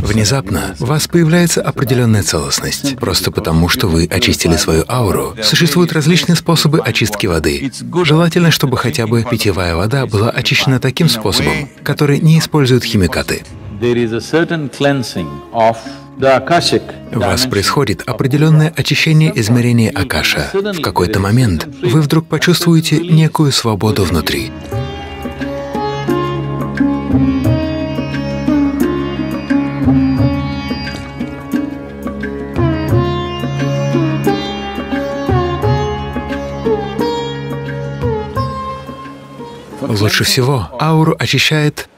Внезапно у вас появляется определенная целостность, просто потому, что вы очистили свою ауру. Существуют различные способы очистки воды. Желательно, чтобы хотя бы питьевая вода была очищена таким способом, который не использует химикаты. У вас происходит определенное очищение измерения Акаша. В какой-то момент вы вдруг почувствуете некую свободу внутри. Лучше всего ауру очищает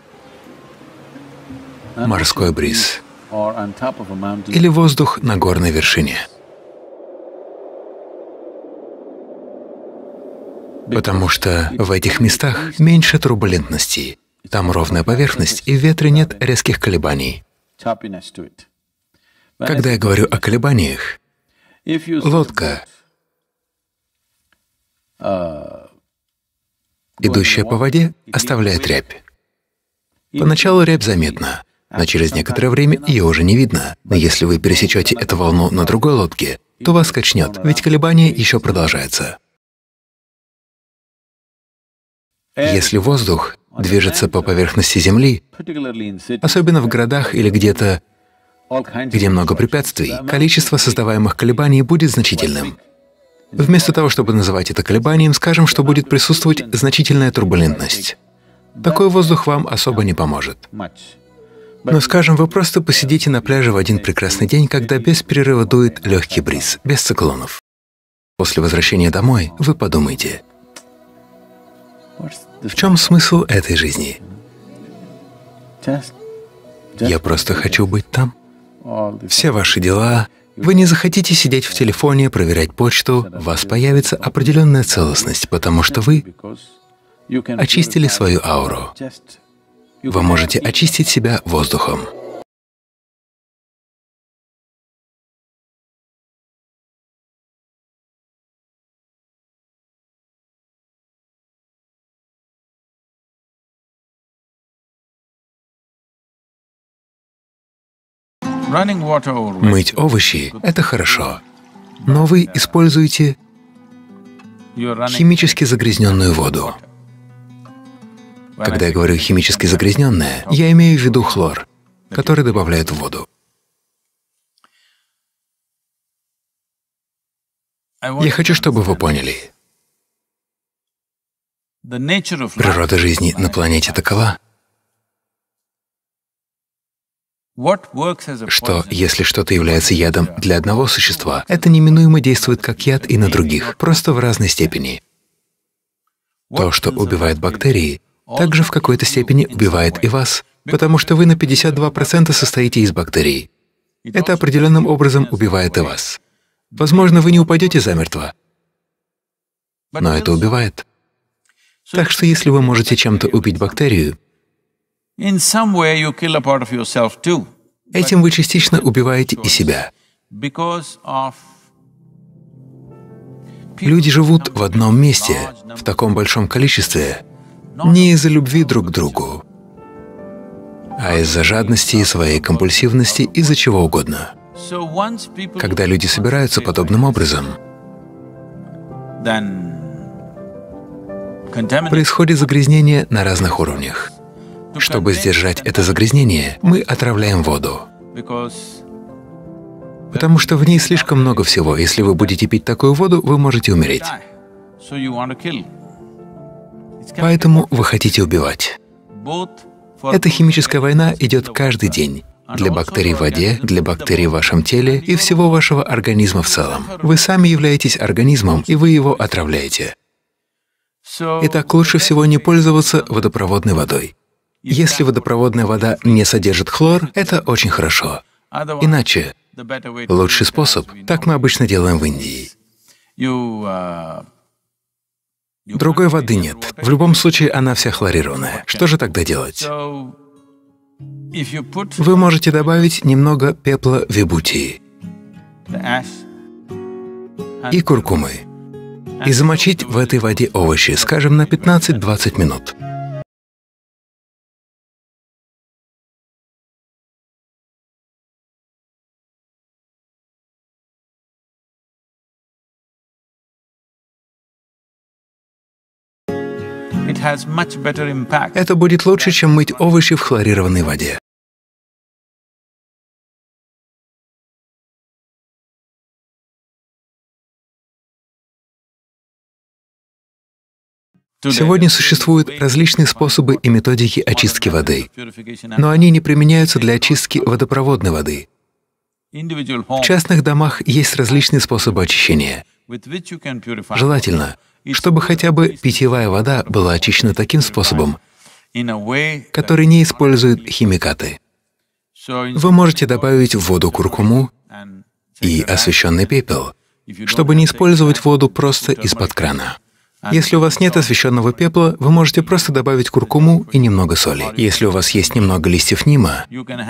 морской бриз или воздух на горной вершине. Потому что в этих местах меньше турбулентности, там ровная поверхность, и в ветре нет резких колебаний. Когда я говорю о колебаниях, лодка, идущая по воде, оставляет рябь. Поначалу рябь заметна, но через некоторое время ее уже не видно. Но если вы пересечете эту волну на другой лодке, то вас качнет, ведь колебание еще продолжается. Если воздух движется по поверхности Земли, особенно в городах или где-то, где много препятствий, количество создаваемых колебаний будет значительным. Вместо того, чтобы называть это колебанием, скажем, что будет присутствовать значительная турбулентность. Такой воздух вам особо не поможет. Но, скажем, вы просто посидите на пляже в один прекрасный день, когда без перерыва дует легкий бриз, без циклонов. После возвращения домой вы подумаете, в чем смысл этой жизни? Я просто хочу быть там. Все ваши дела, вы не захотите сидеть в телефоне, проверять почту, у вас появится определенная целостность, потому что вы очистили свою ауру. Вы можете очистить себя воздухом. Мыть овощи — это хорошо, но вы используете химически загрязненную воду. Когда я говорю «химически загрязненная», я имею в виду хлор, который добавляют в воду. Я хочу, чтобы вы поняли. Природа жизни на планете такова, что если что-то является ядом для одного существа, это неминуемо действует как яд и на других, просто в разной степени. То, что убивает бактерии, также в какой-то степени убивает и вас, потому что вы на 52% состоите из бактерий. Это определенным образом убивает и вас. Возможно, вы не упадете замертво, но это убивает. Так что если вы можете чем-то убить бактерию, этим вы частично убиваете и себя. Люди живут в одном месте, в таком большом количестве, не из-за любви друг к другу, а из-за жадности и своей компульсивности, из-за чего угодно. Когда люди собираются подобным образом, происходит загрязнение на разных уровнях. Чтобы сдержать это загрязнение, мы отравляем воду, потому что в ней слишком много всего. Если вы будете пить такую воду, вы можете умереть. Поэтому вы хотите убивать. Эта химическая война идет каждый день. Для бактерий в воде, для бактерий в вашем теле и всего вашего организма в целом. Вы сами являетесь организмом, и вы его отравляете. Итак, лучше всего не пользоваться водопроводной водой. Если водопроводная вода не содержит хлор, это очень хорошо. Иначе лучший способ, так мы обычно делаем в Индии. Другой воды нет. В любом случае она вся хлорированная. Что же тогда делать? Вы можете добавить немного пепла вибутии и куркумы и замочить в этой воде овощи, скажем, на 15-20 минут. Это будет лучше, чем мыть овощи в хлорированной воде. Сегодня существуют различные способы и методики очистки воды, но они не применяются для очистки водопроводной воды. В частных домах есть различные способы очищения. Желательно, чтобы хотя бы питьевая вода была очищена таким способом, который не использует химикаты. Вы можете добавить в воду куркуму и освещенный пепел, чтобы не использовать воду просто из-под крана. Если у вас нет освещенного пепла, вы можете просто добавить куркуму и немного соли. Если у вас есть немного листьев нима,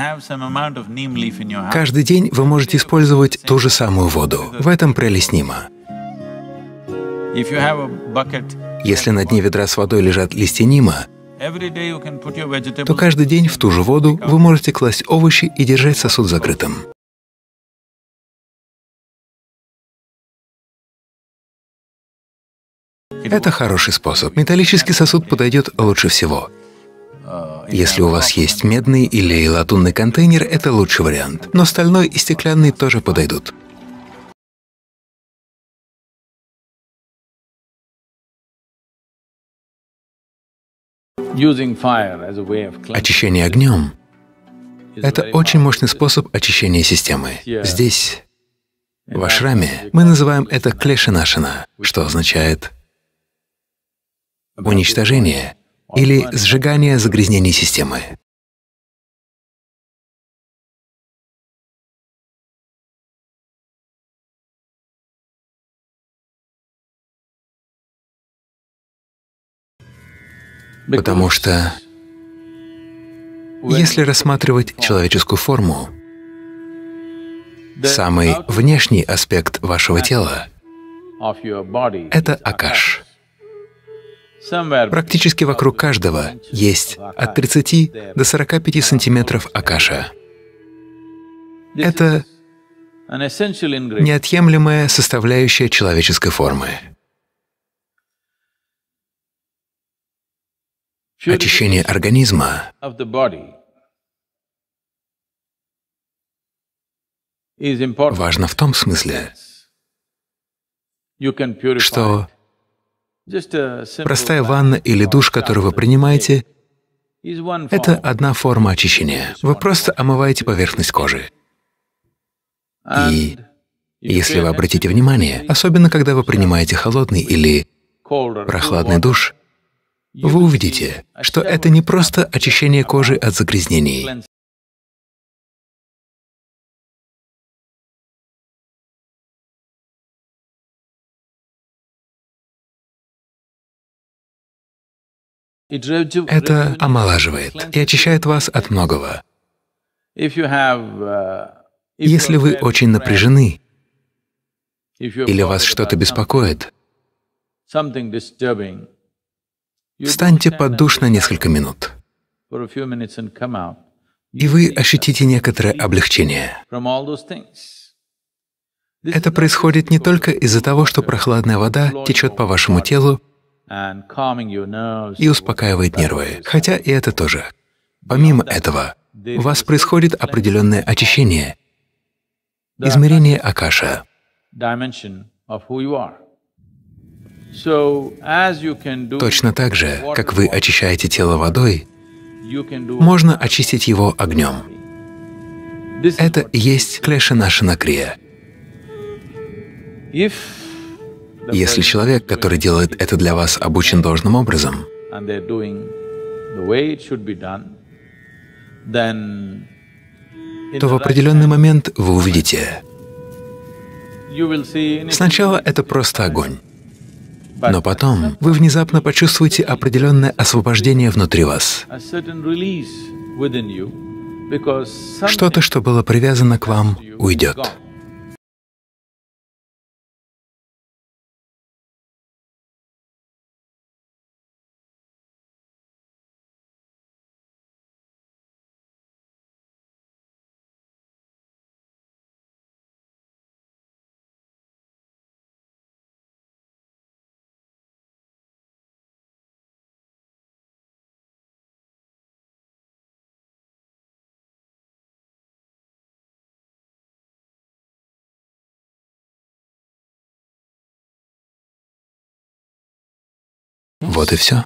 каждый день вы можете использовать ту же самую воду. В этом прелесть нима. Если на дне ведра с водой лежат листья нима, то каждый день в ту же воду вы можете класть овощи и держать сосуд закрытым. Это хороший способ. Металлический сосуд подойдет лучше всего. Если у вас есть медный или латунный контейнер, это лучший вариант. Но стальной и стеклянный тоже подойдут. Очищение огнем — это очень мощный способ очищения системы. Здесь, в ашраме, мы называем это клешенашана, что означает уничтожение или сжигание загрязнений системы. Потому что, если рассматривать человеческую форму, самый внешний аспект вашего тела — это акаш. Практически вокруг каждого есть от 30 до 45 сантиметров акаша. Это неотъемлемая составляющая человеческой формы. Очищение организма важно в том смысле, что простая ванна или душ, который вы принимаете, это одна форма очищения. Вы просто омываете поверхность кожи. И если вы обратите внимание, особенно когда вы принимаете холодный или прохладный душ, вы увидите, что это не просто очищение кожи от загрязнений. Это омолаживает и очищает вас от многого. Если вы очень напряжены или вас что-то беспокоит, встаньте под душ на несколько минут, и вы ощутите некоторое облегчение. Это происходит не только из-за того, что прохладная вода течет по вашему телу и успокаивает нервы, хотя и это тоже. Помимо этого, у вас происходит определенное очищение, измерение акаша. Точно так же, как вы очищаете тело водой, можно очистить его огнем. Это и есть клешенашана крия. Если человек, который делает это для вас, обучен должным образом, то в определенный момент вы увидите, сначала это просто огонь, но потом вы внезапно почувствуете определенное освобождение внутри вас. Что-то, что было привязано к вам, уйдет. Вот и все.